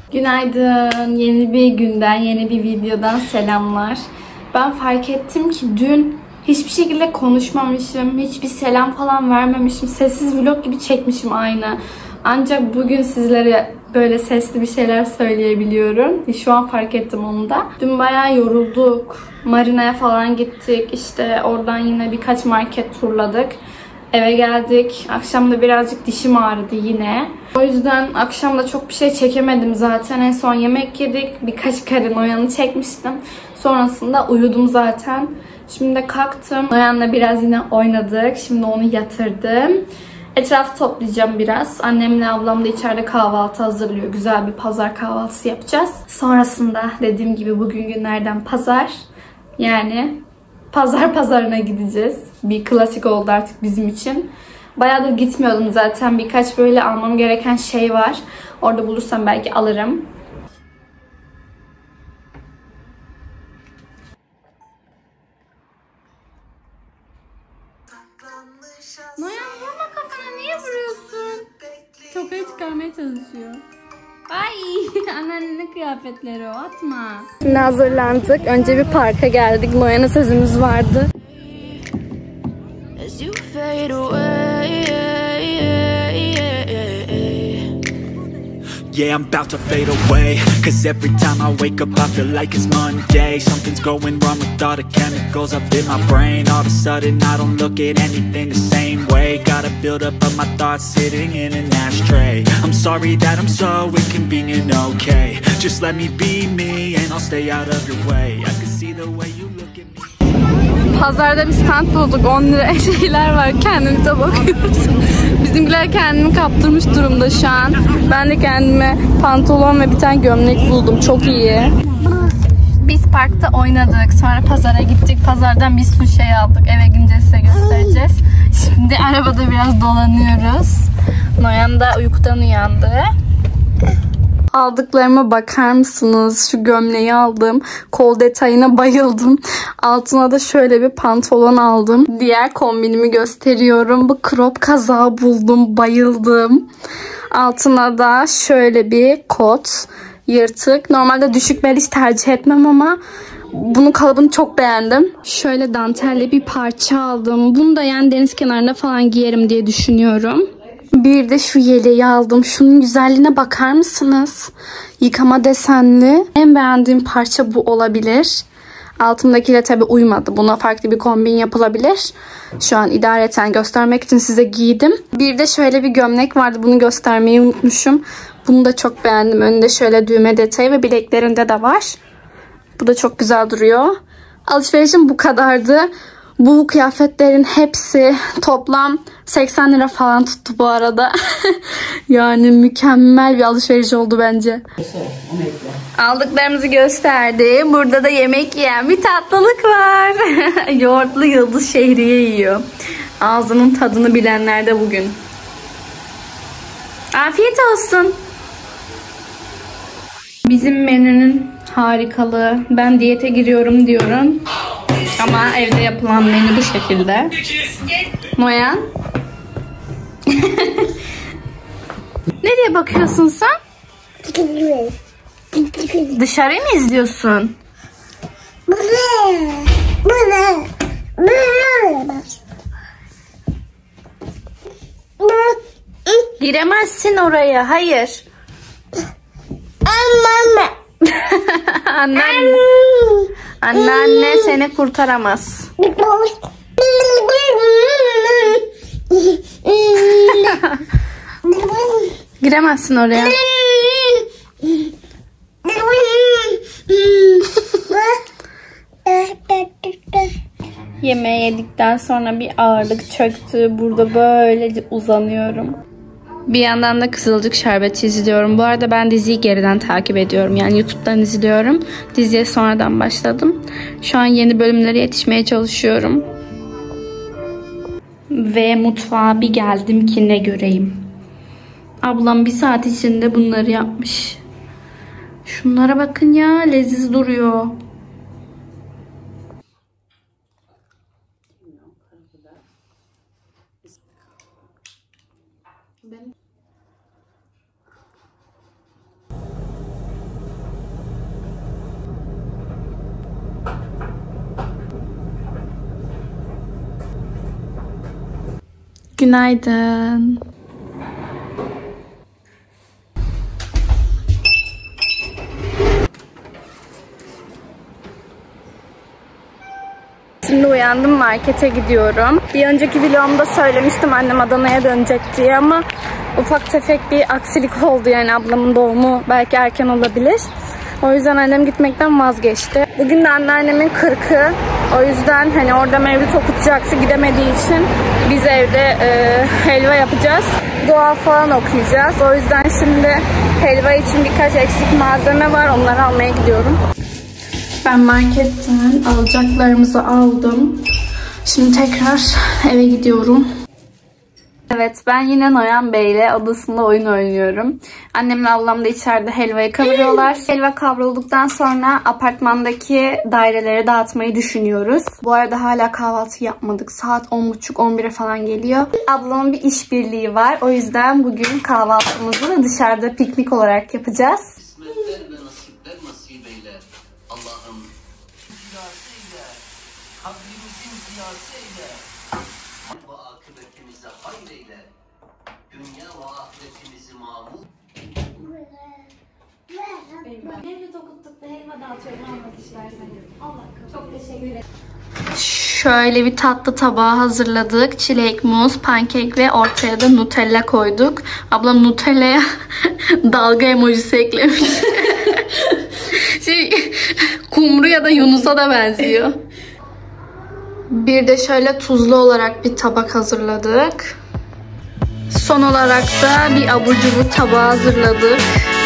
Günaydın. Yeni bir günden, yeni bir videodan selamlar. Ben fark ettim ki dün hiçbir şekilde konuşmamışım. Hiçbir selam falan vermemişim. Sessiz vlog gibi çekmişim aynı. Ancak bugün sizlere böyle sesli bir şeyler söyleyebiliyorum. Şu an fark ettim onu da. Dün bayağı yorulduk. Marina'ya falan gittik. İşte oradan yine birkaç market turladık. Eve geldik. Akşam da birazcık dişim ağrıdı yine. O yüzden akşam da çok bir şey çekemedim zaten. En son yemek yedik. Birkaç karın Noyan'ı çekmiştim. Sonrasında uyudum zaten. Şimdi de kalktım. Noyan'la biraz yine oynadık. Şimdi onu yatırdım. Etrafı toplayacağım biraz. Annemle ablam da içeride kahvaltı hazırlıyor. Güzel bir pazar kahvaltısı yapacağız. Sonrasında dediğim gibi bugün günlerden pazar. Yani pazarına gideceğiz. Bir klasik oldu artık bizim için. Bayağıdır gitmiyordum zaten. Birkaç böyle almam gereken şey var. Orada bulursam belki alırım. Noyan vurma kafana. Niye vuruyorsun? Tokayı çıkarmaya çalışıyor. Ay anneannenin kıyafetleri o, atma. Şimdi hazırlandık. Önce bir parka geldik. Noyan'a sözümüz vardı. Yeah, I'm about to fade away. Cause every time I wake up I feel like it's Monday. Something's going wrong with all the chemicals up in my brain. All of a sudden I don't look at anything the same way. Gotta build up of my thoughts sitting in an ashtray. I'm sorry that I'm so inconvenient, okay. Just let me be me and I'll stay out of your way. I can see the way you look at me. Pazarda bir stand bulduk. 10 lira şeyler var. Kendimize bakıyoruz. Bizimkiler kendini kaptırmış durumda şu an. Ben de kendime pantolon ve bir tane gömlek buldum. Çok iyi. Biz parkta oynadık. Sonra pazara gittik. Pazardan bir sürü şey aldık. Eve gidince size göstereceğiz. Şimdi arabada biraz dolanıyoruz. Noyan da uykudan uyandı. Aldıklarıma bakar mısınız? Şu gömleği aldım. Kol detayına bayıldım. Altına da şöyle bir pantolon aldım. Diğer kombinimi gösteriyorum. Bu crop kazağı buldum. Bayıldım. Altına da şöyle bir kot. Yırtık. Normalde düşük bel hiç tercih etmem ama bunun kalıbını çok beğendim. Şöyle dantelli bir parça aldım. Bunu da yani deniz kenarında falan giyerim diye düşünüyorum. Bir de şu yeleği aldım. Şunun güzelliğine bakar mısınız? Yıkama desenli. En beğendiğim parça bu olabilir. Altımdakiyle tabi uymadı. Buna farklı bir kombin yapılabilir. Şu an idareten göstermek için size giydim. Bir de şöyle bir gömlek vardı. Bunu göstermeyi unutmuşum. Bunu da çok beğendim. Önünde şöyle düğme detayı ve bileklerinde de var. Bu da çok güzel duruyor. Alışverişim bu kadardı. Bu kıyafetlerin hepsi toplam 80 lira falan tuttu bu arada. Yani mükemmel bir alışveriş oldu bence. Aldıklarımızı gösterdi. Burada da yemek yiyen bir tatlılık var. Yoğurtlu yıldız şehriye yiyor. Ağzının tadını bilenler de bugün. Afiyet olsun. Bizim menünün harikalığı. Ben diyete giriyorum diyorum. Ama evde yapılan menü bu şekilde. Noyan. Nereye bakıyorsun sen? Dışarıyı mı izliyorsun? Giremezsin oraya. Hayır. Anneanne seni kurtaramaz. Giremezsin oraya. Yemeği yedikten sonra bir ağırlık çöktü. Burada böylece uzanıyorum. Bir yandan da Kızılcık Şerbeti izliyorum. Bu arada ben diziyi geriden takip ediyorum. Yani YouTube'dan izliyorum. Diziye sonradan başladım. Şu an yeni bölümlere yetişmeye çalışıyorum. Ve mutfağa bir geldim ki ne göreyim. Ablam bir saat içinde bunları yapmış. Şunlara bakın ya, leziz duruyor. Günaydın. Şimdi uyandım, markete gidiyorum. Bir önceki vlogumda söylemiştim annem Adana'ya dönecek diye ama ufak tefek bir aksilik oldu, yani ablamın doğumu belki erken olabilir. O yüzden annem gitmekten vazgeçti. Bugün de anneannemin 40'ı. O yüzden hani orada mevlüt okutacaktı, gidemediği için biz evde helva yapacağız. Dua falan okuyacağız. O yüzden şimdi helva için birkaç eksik malzeme var. Onları almaya gidiyorum. Ben marketten alacaklarımızı aldım. Şimdi tekrar eve gidiyorum. Evet, ben yine Noyan Bey'le odasında oyun oynuyorum. Annemle ablam da içeride helvayı kavuruyorlar. Helva kavrulduktan sonra apartmandaki dairelere dağıtmayı düşünüyoruz. Bu arada hala kahvaltı yapmadık. Saat 10.30-11'e falan geliyor. Ablamın bir işbirliği var. O yüzden bugün kahvaltımızı da dışarıda piknik olarak yapacağız. Kısmetler ve nasipler nasip eyle. Allah'ım ziyası eyle. Kabrimizin ziyası eyle. Ve akıbetimize hayır eyle. Dünya ve ahiretimizi mamur. Mevlüt okuttuk da helva dağıtıyorum, almak isterseniz. Allah çok teşekkür ederim. Şöyle bir tatlı tabağı hazırladık. Çilek, muz, pankek ve ortaya da Nutella koyduk. Ablam Nutella'ya dalga emojisi eklemiş. Kumru ya da Yunus'a da benziyor. Bir de şöyle tuzlu olarak bir tabak hazırladık. Son olarak da bir abur cubur tabağı hazırladık.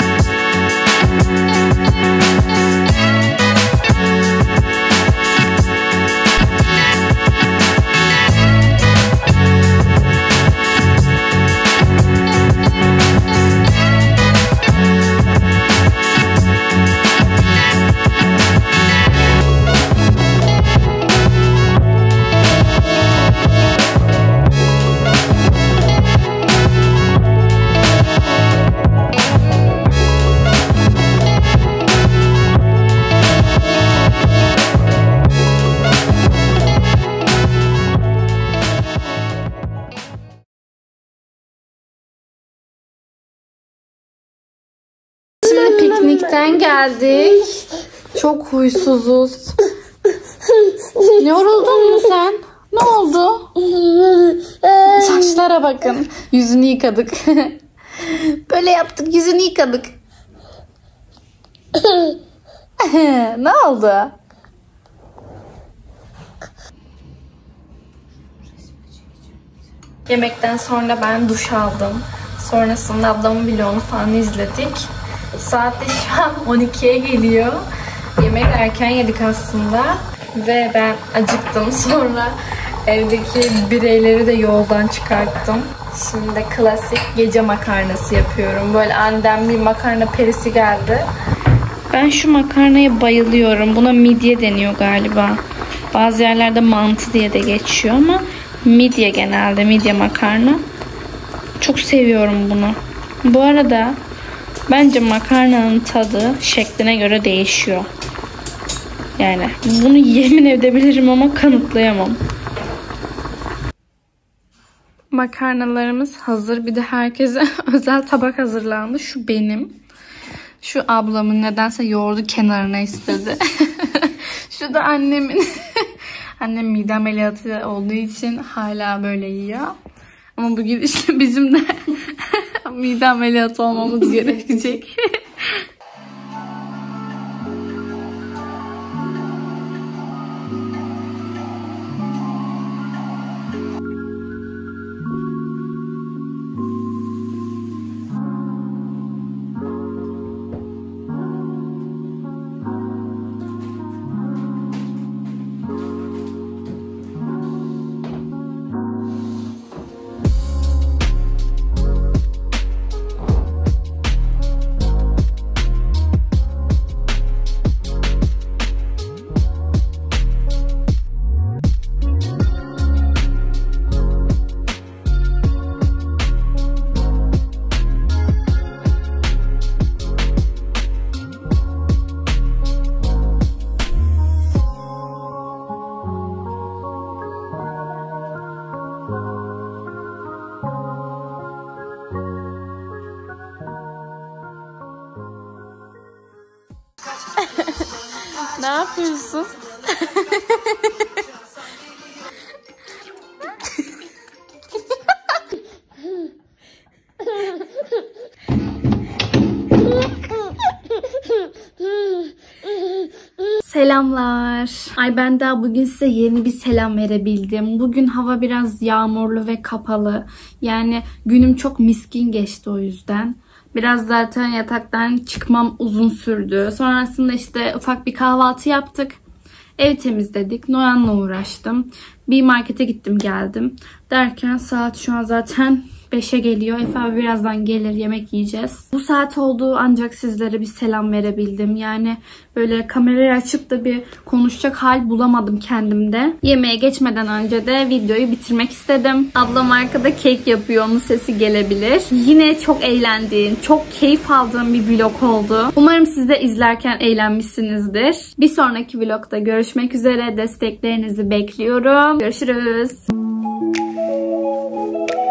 Şimdi piknikten geldik. Çok huysuzuz. Yoruldun mu sen? Ne oldu? Saçlara bakın. Yüzünü yıkadık. Böyle yaptık, yüzünü yıkadık. Ne oldu? Yemekten sonra ben duş aldım. Sonrasında ablamın vlogunu falan izledik. Saat de şu an 12'ye geliyor. Yemek erken yedik aslında. Ve ben acıktım. Sonra evdeki bireyleri de yoldan çıkarttım. Şimdi de klasik gece makarnası yapıyorum. Böyle aniden bir makarna perisi geldi. Ben şu makarnaya bayılıyorum. Buna midye deniyor galiba. Bazı yerlerde mantı diye de geçiyor ama midye genelde. Midye makarna. Çok seviyorum bunu. Bu arada bence makarnanın tadı şekline göre değişiyor. Yani bunu yemin edebilirim ama kanıtlayamam. Makarnalarımız hazır. Bir de herkese özel tabak hazırlandı. Şu benim. Şu ablamın, nedense yoğurdu kenarına istedi. Şu da annemin. Annem mide ameliyatı olduğu için hala böyle yiyor. Ama bugün işte bizim de mide ameliyatı olmamız gerekecek. Ne yapıyorsun? Selamlar. Ay ben daha bugün size yeni bir selam verebildim. Bugün hava biraz yağmurlu ve kapalı. Yani günüm çok miskin geçti o yüzden. Biraz zaten yataktan çıkmam uzun sürdü. Sonrasında işte ufak bir kahvaltı yaptık. Ev temizledik. Noyan'la uğraştım. Bir markete gittim geldim. Derken saat şu an zaten 5'e geliyor. Efe abi birazdan gelir, yemek yiyeceğiz. Bu saat oldu ancak sizlere bir selam verebildim. Yani böyle kamerayı açıp da bir konuşacak hal bulamadım kendimde. Yemeğe geçmeden önce de videoyu bitirmek istedim. Ablam arkada kek yapıyor. Onun sesi gelebilir. Yine çok eğlendiğim, çok keyif aldığım bir vlog oldu. Umarım siz de izlerken eğlenmişsinizdir. Bir sonraki vlogda görüşmek üzere. Desteklerinizi bekliyorum. Görüşürüz.